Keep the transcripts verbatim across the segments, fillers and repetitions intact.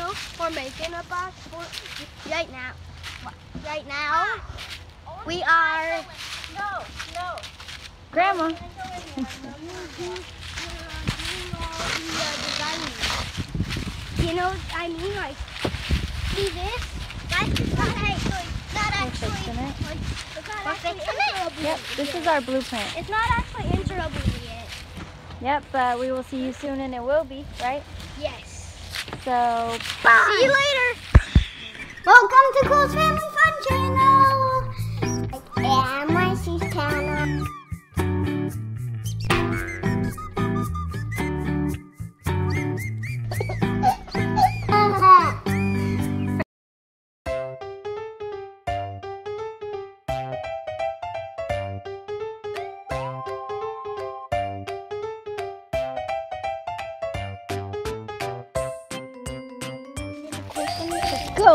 you. We're making a box for right now. Right now, we are. No, no. Grandma. You know what I mean? Like, see this? That's not actually, not actually, fixing it. like, it's not actually enterable. Yep, this is our blueprint. It's not actually enterable yet. Yep, but we will see you soon and it will be, right? Yes. So, bye. See you later. Welcome to Cole's Family Fun Channel. And Marci's channel. Let's go.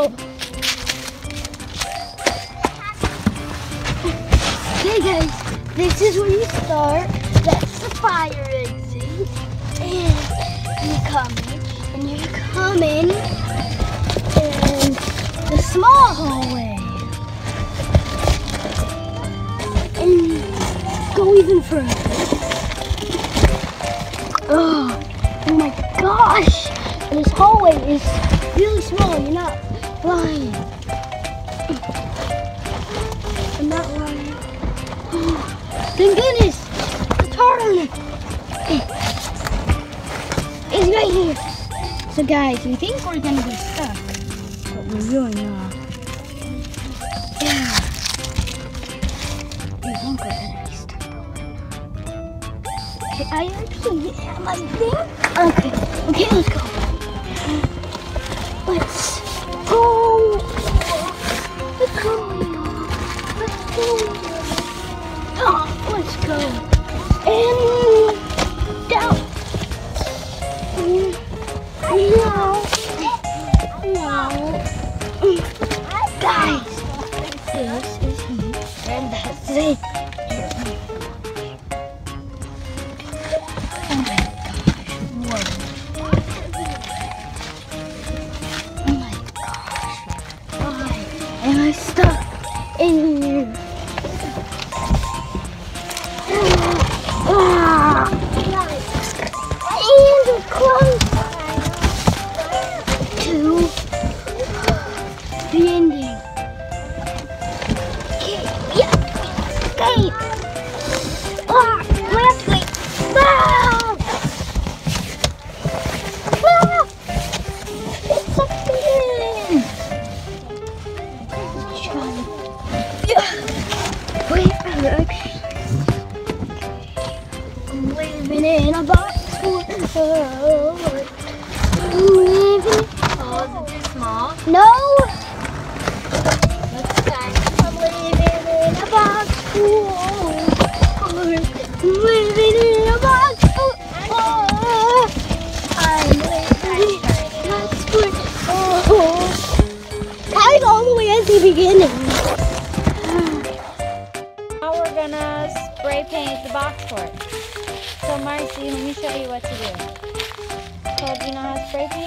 Okay guys, this is where you start. That's the fire exit. And you come in, and you come in, and the small hallway. And go even further. Oh, oh my gosh. This hallway is really small. You're not lying. I'm not lying. Oh, thank goodness. The turn is right here. So guys, we think we're gonna be stuck, but we're really not. Yeah. We think we're gonna be stuck, but we're not. Okay, I actually have my thing. Okay, okay, let's go. Let's go. Let's go. Let's go. Oh, let's go. And down. No. No. Guys, this is me. And that's it. Oh my gosh. Whoa. Am I stuck in here? Ah! And we're close to the ending. Okay, yeah, escape! Ah, left way! Ah! Ah! It's sucked in! Wait, I'm living in a box for living. Oh, is it too small? No, Let's try. I'm living in a box for living in a box for I'm living in a box for I'm all the way at the beginning. Gonna spray paint the box for it. So Marci, let me show you what to do. So do you know how to spray paint?